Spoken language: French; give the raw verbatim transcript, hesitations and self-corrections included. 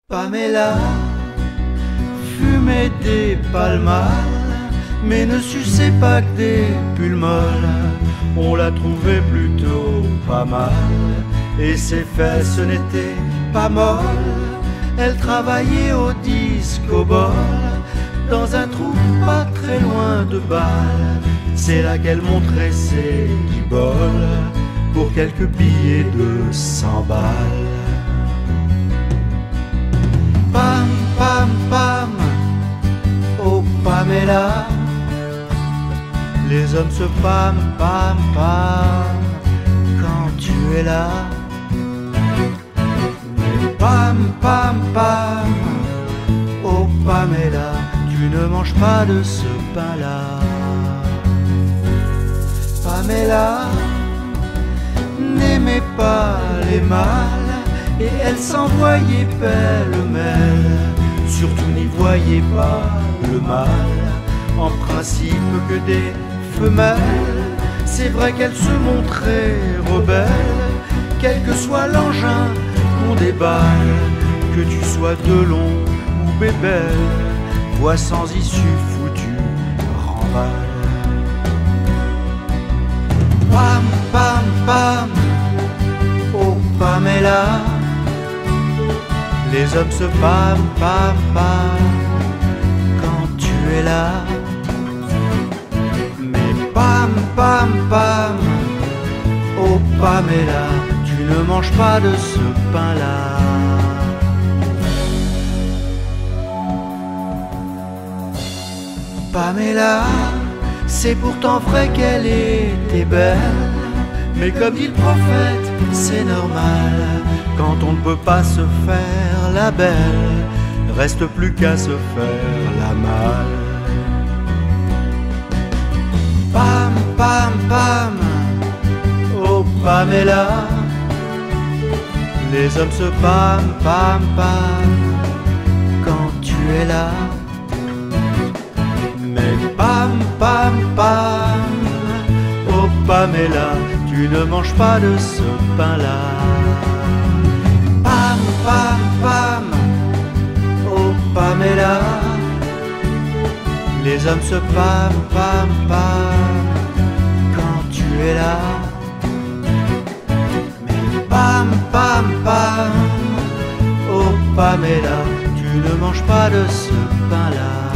Pamela fumait des palmales, mais ne suçait pas que des pulls molles. On la trouvait plutôt pas mal, et ses fesses n'étaient pas molles. Elle travaillait au disco-ball, dans un trou pas très loin de Bâle. C'est là qu'elle montrait ses guiboles pour quelques billets de cent balles. Pam, pam, pam, oh Pamela, les hommes se pam, pam, pam, quand tu es là. Mais pam, pam, pam, oh Pamela, tu ne manges pas de ce pain-là. Pamela n'aimait pas les mâles, et elle s'envoyait pêle-mêle, surtout n'y voyait pas le mal, en principe que des femelles. C'est vrai qu'elle se montrait rebelle, quel que soit l'engin qu'on déballe, que tu sois Delon ou Bébel, voix sans issue foutue, remballe. Pam, pam, pam, oh Pamela, les hommes se pam, pam, pam, quand tu es là. Mais pam, pam, pam, oh Pamela, tu ne manges pas de ce pain-là. Pamela, c'est pourtant vrai qu'elle était belle, mais comme dit le prophète, c'est normal. Quand on ne peut pas se faire la belle, reste plus qu'à se faire la malle. Pam, pam, pam, oh Pamela, les hommes se pam, pam, pam, quand tu es là. Mais pam, pam, pam, oh Pamela, tu ne manges pas de ce pain-là. Pam, pam, pam, oh Pamela, les hommes se pam, pam, pam, quand tu es là. Mais pam, pam, pam, oh Pamela, tu ne manges pas de ce pain-là.